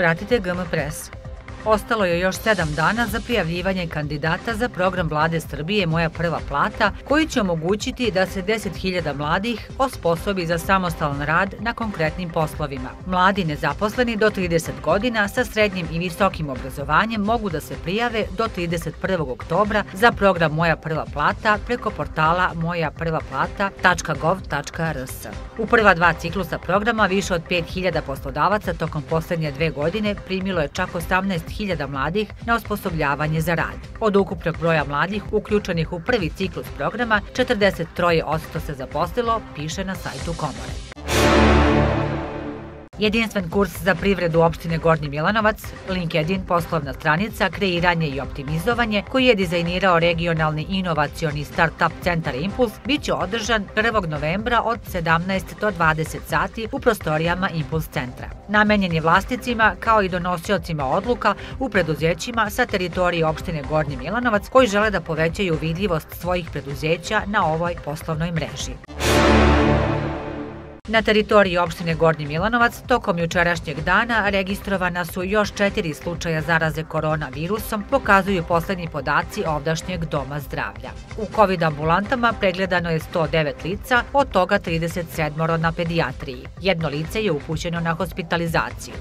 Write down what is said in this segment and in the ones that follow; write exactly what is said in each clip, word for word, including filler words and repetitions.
pratite G M Press. Ostalo je još sedam dana za prijavljivanje kandidata za program Vlade Srbije Moja prva plata, koji će omogućiti da se deset hiljada mladih osposobi za samostalan rad na konkretnim poslovima. Mladi nezaposleni do trideset godina sa srednjim i visokim obrazovanjem mogu da se prijave do trideset prvog oktobra za program Moja prva plata preko portala moja prva plata tačka gov tačka r s. U prva dva ciklusa programa više od pet hiljada poslodavaca tokom poslednje dve godine primilo je čak osamnaest hiljada mladih na osposobljavanje za rad. Od ukupnog broja mladih uključenih u prvi ciklus programa, četrdeset tri posto se zaposlilo, piše na sajtu Komore. Jedinstven kurs za privredu opštine Gornji Milanovac, LinkedIn poslovna stranica, kreiranje i optimizovanje, koji je dizajnirao regionalni inovacioni start-up centar Impuls, bit će održan prvog novembra od sedamnaest do dvadeset sati u prostorijama Impuls centra. Namenjen je vlasnicima kao i donosiocima odluka u preduzećima sa teritorije opštine Gornji Milanovac koji žele da povećaju vidljivost svojih preduzeća na ovoj poslovnoj mreži. Na teritoriji opštine Gornji Milanovac tokom jučerašnjeg dana registrovana su još četiri slučaja zaraze koronavirusom, pokazuju poslednji podaci ovdašnjeg doma zdravlja. U kovid ambulantama pregledano je sto devet lica, od toga trideset sedam na pedijatriji. Jedno lice je upućeno na hospitalizaciju.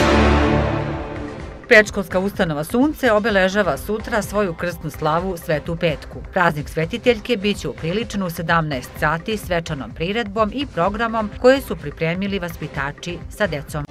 Predškolska ustanova Sunce obeležava sutra svoju krsnu slavu Svetu Petku. Praznik svetiteljke biće upriličen u sedamnaest sati svečanom priredbom i programom koje su pripremili vaspitači sa decom.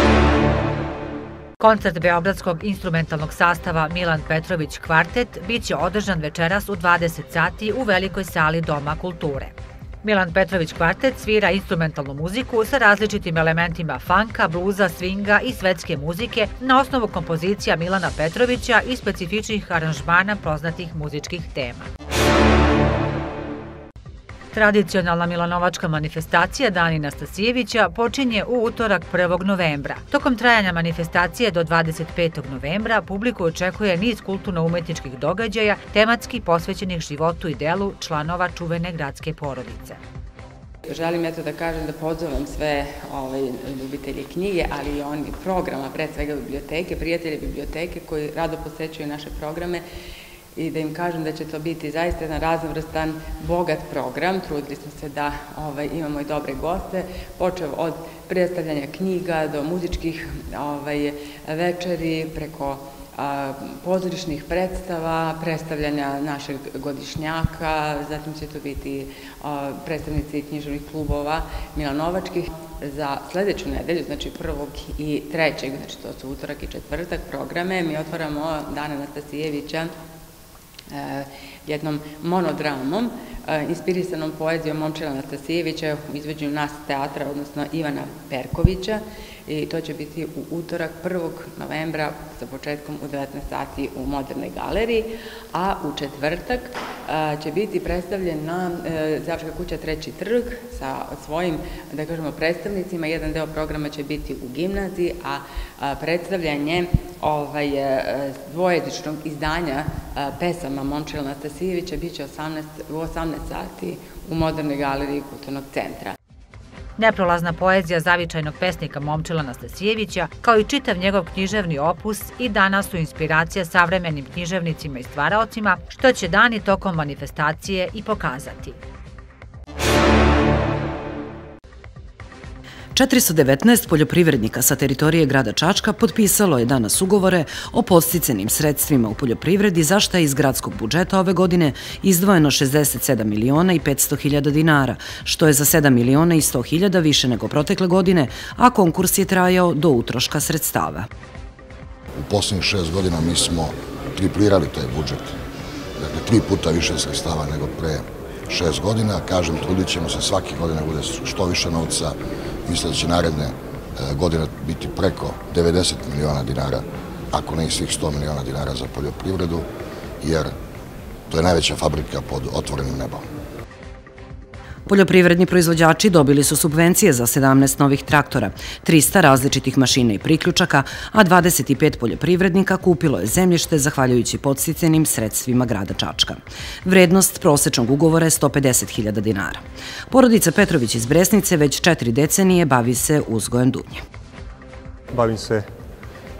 Koncert beogradskog instrumentalnog sastava Milan Petrović Kvartet biće održan večeras u dvadeset sati u velikoj sali Doma kulture. Milan Petrović Kvartet svira instrumentalnu muziku sa različitim elementima funka, bluza, swinga i svetske muzike na osnovu kompozicija Milana Petrovića i specifičnih aranžmana poznatih muzičkih tema. Tradicionalna milanovačka manifestacija Dani Nastasijevića počinje u utorak prvog novembra. Tokom trajanja manifestacije do dvadeset petog novembra publiku očekuje niz kulturno-umetničkih događaja tematski posvećenih životu i delu članova čuvene gradske porodice. Želim eto da kažem da pozovem sve ljubitelje knjige, ali i oni programa, pre svega biblioteke, prijatelje biblioteke koji rado posećuju naše programe, i da im kažem da će to biti zaista jedan raznovrstan, bogat program. Trudili smo se da imamo i dobre goste, počev od predstavljanja knjiga do muzičkih večeri, preko pozorišnih predstava, predstavljanja našeg godišnjaka, zatim će to biti predstavnici književnih klubova milanovačkih. Za sledeću nedelju, znači prvog i trećeg, znači to su utorak i četvrtak programe, mi otvaramo Dana Nastasijevića jednom monodramom, inspirisanom poezijom Momčila Nastasijevića u izvođenju Nas teatra, odnosno Ivana Perkovića, i to će biti u utorak prvog novembra sa početkom u devetnaest sati u Modernoj galeriji, a u četvrtak će biti predstavljen na Đačka kuća Treći trg sa svojim, da kažemo, predstavnicima. Jedan deo programa će biti u gimnaziji, a predstavljanje dvojezičnog izdanja pesama Momčila Nastasijevića biće u osamnaest sati u Modernoj galeriji Kulturnog centra. Neprolazna poezija zavičajnog pesnika Momčila Nastasijevića, kao i čitav njegov književni opus, i danas su inspiracija savremenim književnicima i stvaraocima, što će dani tokom manifestacije i pokazati. četiristo devetnaest poljoprivrednika sa teritorije grada Čačka potpisalo je danas ugovore o podsticanim sredstvima u poljoprivredi, za šta je iz gradskog budžeta ove godine izdvojeno šezdeset sedam miliona i petsto hiljada dinara, što je za sedam miliona i sto hiljada više nego protekle godine, a konkurs je trajao do utroška sredstava. U poslednjih šest godina mi smo triplirali taj budžet, dakle tri puta više sredstava nego pre šest godina. Kažem, trudit ćemo se svake godine bude što više novca. Mislim da će naredne godine biti preko devedeset miliona dinara, ako ne i svih sto miliona dinara za poljoprivredu, jer to je najveća fabrika pod otvorenim nebom. Poljoprivredni proizvođači dobili su subvencije za sedamnaest novih traktora, trista različitih mašina i priključaka, a dvadeset pet poljoprivrednika kupilo je zemljište zahvaljujući podsticanim sredstvima grada Čačka. Vrednost prosečnog ugovora je sto pedeset hiljada dinara. Porodica Petrović iz Bresnice već četiri decenije bavi se uzgojem dunje. Bavim se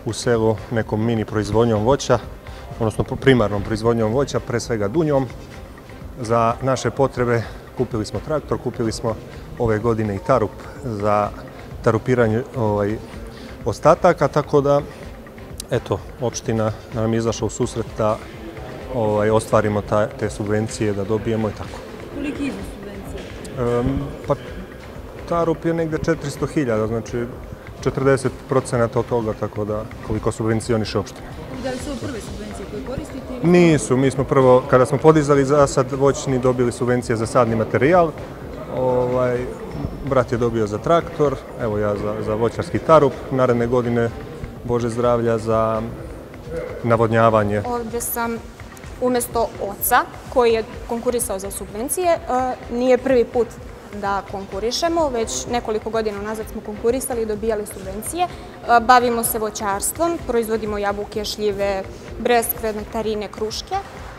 u selu nekom mini proizvodnjom voća, odnosno primarnom proizvodnjom voća, pre svega dunjom. Za naše potrebe kupili smo traktor, kupili smo ove godine i tarup za tarupiranje ovaj, ostataka, tako da eto, opština nam je izašla u susret da ovaj, ostvarimo ta, te subvencije, da dobijemo i tako. Koliki iznos subvencije? Um, pa tarup je negde četiristo hiljada, znači četrdeset procenata od toga, tako da koliko subvencioniše opština. Da li su ovo prve subvencije koje koristite? Nisu, mi smo prvo, kada smo podizali zasad voćni, dobili subvencije za sadni materijal. Ovaj, brat je dobio za traktor, evo ja za, za voćarski tarup. Naredne godine, Bože zdravlja, za navodnjavanje. Ovdje sam umjesto oca koji je konkurisao za subvencije. Nije prvi put da konkurišemo, već nekoliko godina nazad smo konkurisali i dobijali subvencije. Bavimo se voćarstvom, proizvodimo jabuke, šljive, breskve, nektarine, kruške.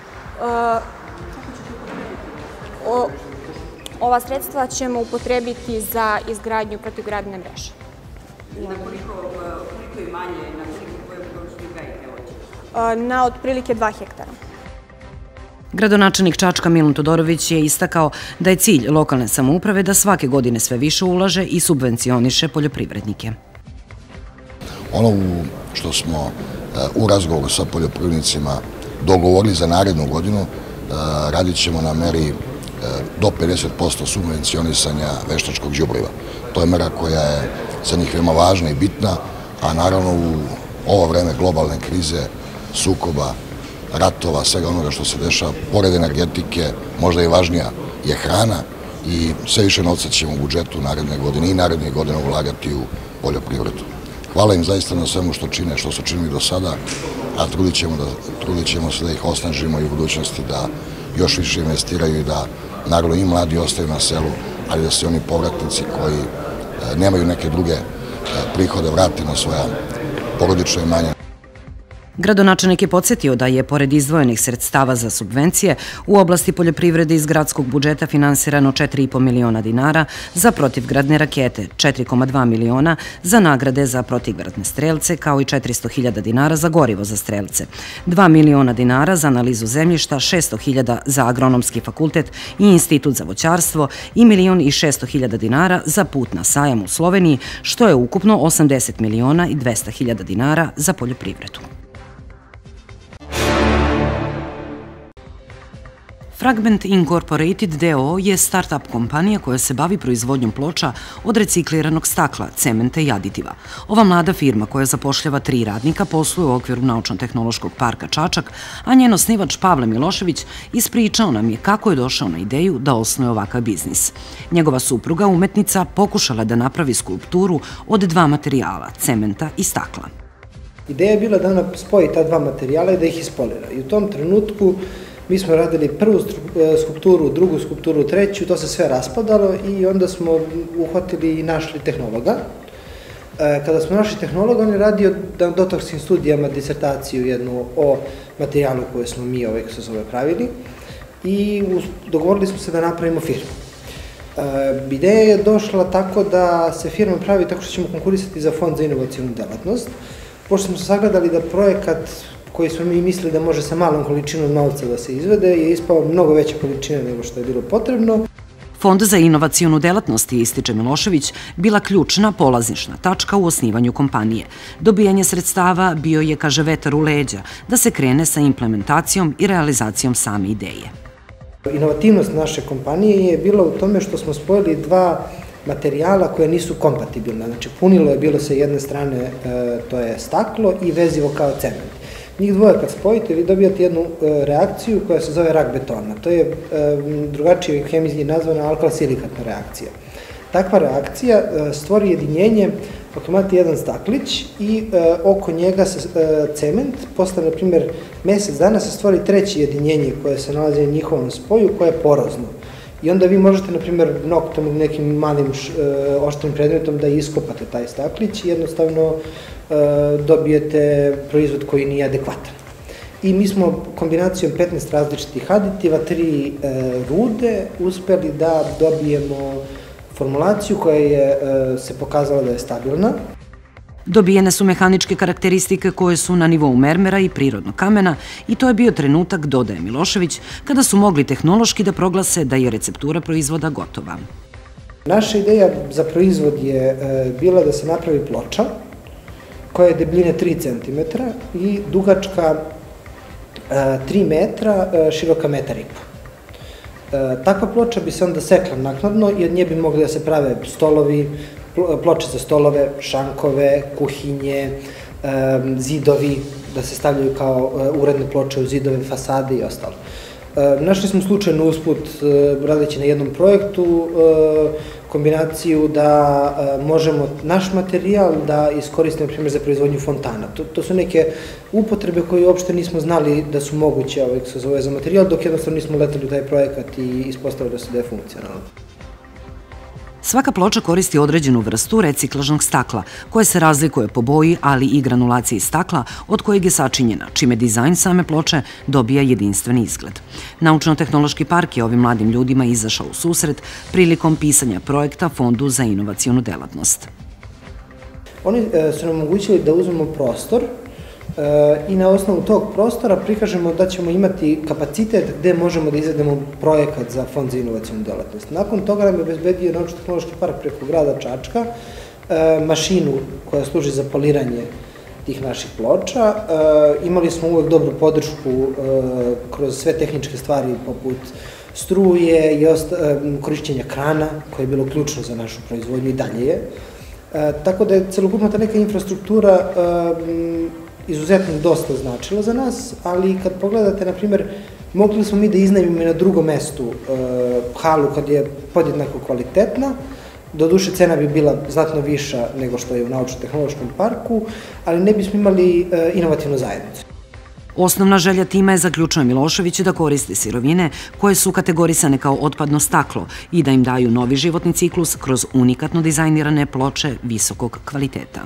Ova sredstva ćemo upotrebiti za izgradnju protivgradne mreže. I na koliko imanje, na koliko koje površine gajite voće? Na otprilike dva hektara. Gradonačelnik Čačka Milun Todorović je istakao da je cilj lokalne samouprave da svake godine sve više ulaže i subvencioniše poljoprivrednike. Ono što smo u razgovoru sa poljoprivrednicima dogovorili za narednu godinu, radit ćemo na meri do pedeset posto subvencionisanja veštačkog đubriva. To je mera koja je za njih veoma važna i bitna, a naravno u ovo vreme globalne krize, sukoba, ratova, svega onoga što se dešava, pored energetike, možda i važnija je hrana i sve više novca ćemo u budžetu naredne godine i naredne godine ulagati u poljoprivredu. Hvala im zaista na svemu što čine, što su činili do sada, a trudit ćemo, da, trudit ćemo se da ih osnažimo i u budućnosti da još više investiraju i da naravno i mladi ostaju na selu, ali da se oni povratnici koji e, nemaju neke druge e, prihode vrate na svoja porodična imanja. Gradonačelnik je podsjetio da je, pored izdvojenih sredstava za subvencije, u oblasti poljoprivrede iz gradskog budžeta finansirano četiri i po miliona dinara za protivgradne rakete, četiri zarez dva miliona za nagrade za protivgradne strelce, kao i četiristo hiljada dinara za gorivo za strelce, dva miliona dinara za analizu zemljišta, šesto hiljada za agronomski fakultet i institut za voćarstvo i milion i šesto hiljada dinara za put na sajam u Sloveniji, što je ukupno osamdeset miliona i dvesta hiljada dinara za poljoprivredu. Fragment Incorporated D O O je start-up kompanija koja se bavi proizvodnjom ploča od recikliranog stakla, cementa i aditiva. Ova mlada firma koja zapošljava tri radnika posluje u okviru Naučno-tehnološkog parka Čačak, a njen osnivač Pavle Milošević ispričao nam je kako je došao na ideju da osnuje ovakav biznis. Njegova supruga, umetnica, pokušala da napravi skulpturu od dva materijala, cementa i stakla. Ideja je bila da ona spoji ta dva materijala i da ih ispolira. I u tom trenutku mi smo radili prvu skulpturu, drugu skulpturu, treću, to se sve raspadalo i onda smo uhvatili i našli tehnologa. Kada smo našli tehnologa, on je radio na doktorskim studijama disertaciju jednu o materijalu koje smo mi ove se zove pravili i dogovorili smo se da napravimo firmu. Ideja je došla tako da se firma pravi tako što ćemo konkurisati za fond za inovacijnu delatnost. Pošto smo sagledali da projekat koji smo mi mislili da može sa malom količinom novca da se izvede, je ispao mnogo veće količine nego što je bilo potrebno. Fond za inovacijonu delatnost, ističe Milošević, bila ključna polazišna tačka u osnivanju kompanije. Dobijanje sredstava bio je, kaže, vetar u leđa, da se krene sa implementacijom i realizacijom same ideje. Inovativnost naše kompanije je bila u tome što smo spojili dva materijala koje nisu kompatibilna. Znači, punilo je bilo sa jedne strane, to je staklo i vezivo kao cement. Njih dvoje kad spojite, vi dobijate jednu reakciju koja se zove rak betona. To je drugačije hemijski nazvana alkalsilikatna reakcija. Takva reakcija stvori jedinjenje, ako imate jedan staklić i oko njega se cement, posle, na primjer, mesec dana se stvori treće jedinjenje koje se nalazi na njihovom spoju, koje je porozno. I onda vi možete, na primjer, noktom ili nekim malim oštrim predmetom da iskopate taj staklić i jednostavno dobijete proizvod koji nije adekvatan. I mi smo kombinacijom petnaest različitih aditiva, tri rude, uspeli da dobijemo formulaciju koja je se pokazala da je stabilna. Dobijene su mehaničke karakteristike koje su na nivou mermera i prirodnog kamena i to je bio trenutak, dodaje Milošević, kada su mogli tehnološki da proglase da je receptura proizvoda gotova. Naša ideja za proizvod je bila da se napravi ploča koja je debljine tri centimetra i dugačka tri metra, široka metar i po. Takva ploča bi se onda sekla naknadno i od nje bi mogli da se prave stolovi, ploče za stolove, šankove, kuhinje, zidovi, da se stavljaju kao uredne ploče u zidove, fasade i ostalo. Našli smo slučajno usput, radeći na jednom projektu, kombinaciju da možemo naš materijal da iskoristimo, na primjer, za proizvodnju fontana. To su neke upotrebe koje uopšte nismo znali da su moguće za materijal, dok jednostavno nismo letali u taj projekat i ispostavili se da je funkcionalno. Svaka ploča koristi određenu vrstu reciklažnog stakla, koje se razlikuje po boji, ali i granulaciji stakla od kojeg je sačinjena, čime dizajn same ploče dobija jedinstveni izgled. Naučno-tehnološki park je ovim mladim ljudima izašao u susret prilikom pisanja projekta Fondu za inovacionu delatnost. Oni su nam omogućili da uzmemo prostor i na osnovu tog prostora prikažemo da ćemo imati kapacitet gde možemo da izvedemo projekat za Fond za inovacijonu delatnost. Nakon toga nam je obezbedio Naučno-tehnološki park preko grada Čačka mašinu koja služi za poliranje tih naših ploča. Imali smo uvek dobru podršku kroz sve tehničke stvari poput struje i korišćenja krana, koje je bilo ključno za našu proizvodnju i dalje je. Tako da je celokupna ta neka infrastruktura izuzetno dosta značila za nas, ali kad pogledate, na primjer, mogli smo mi da iznajmimo i na drugom mestu halu kad je podjednako kvalitetna, doduše cena bi bila znatno viša nego što je u Naučno-tehnološkom parku, ali ne bismo imali inovativnu zajednicu. Osnovna želja tima je, zaključuje Milošević, da koriste sirovine koje su kategorisane kao otpadno staklo i da im daju novi životni ciklus kroz unikatno dizajnirane ploče visokog kvaliteta.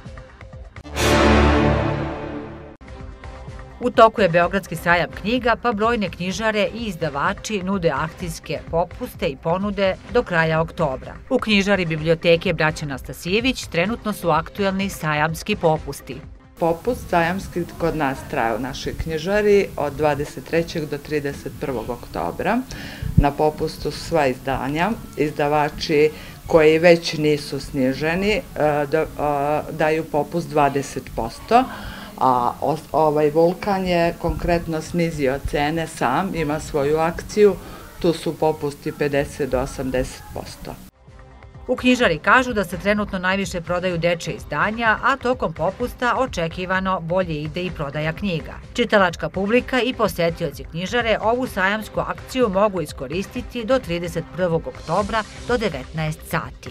U toku je Beogradski sajam knjiga, pa brojne knjižare i izdavači nude akcijske popuste i ponude do kraja oktobra. U knjižari biblioteke Braće Nastasijević trenutno su aktuelni sajamski popusti. Popust sajamski kod nas traje u našoj knjižari od dvadeset trećeg do trideset prvog oktobra. Na popustu su sva izdanja. Izdavači koji već nisu sniženi daju popust dvadeset posto. A ovaj Vulkan je konkretno snizio cene sam, ima svoju akciju, tu su popusti pedeset do osamdeset posto. U knjižari kažu da se trenutno najviše prodaju dečje izdanja, a tokom popusta očekivano bolje ide i prodaja knjiga. Čitalačka publika i posetioci knjižare ovu sajamsku akciju mogu iskoristiti do trideset prvog oktobra do devetnaest sati.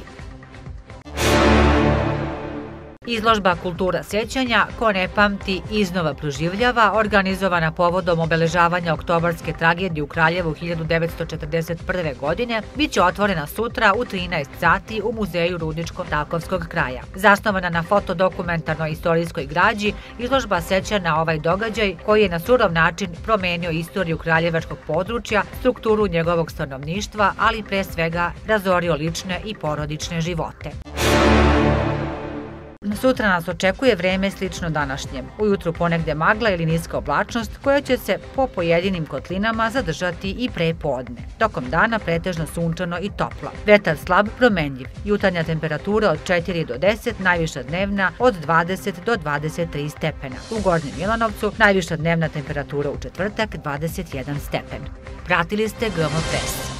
Izložba Kultura sećanja, ko ne pamti iznova proživljava, organizovana povodom obeležavanja oktobarske tragedije u Kraljevu hiljadu devetsto četrdeset prve. godine, biće otvorena sutra u trinaest sati u Muzeju Rudničko-Takovskog kraja. Zasnovana na fotodokumentarnoj istorijskoj građi, izložba seća na ovaj događaj koji je na surov način promenio istoriju kraljevačkog područja, strukturu njegovog stanovništva, ali pre svega razorio lične i porodične živote. Sutra nas očekuje vreme slično današnjem. Ujutru ponegde magla ili niska oblačnost koja će se po pojedinim kotlinama zadržati i pre podne. Tokom dana pretežno sunčano i toplo. Vetar slab, promenljiv. Jutarnja temperatura od četiri do deset, najviša dnevna od dvadeset do dvadeset tri stepena. U Gornjem Milanovcu najviša dnevna temperatura u četvrtak dvadeset jedan stepen. Pratili ste G M Press.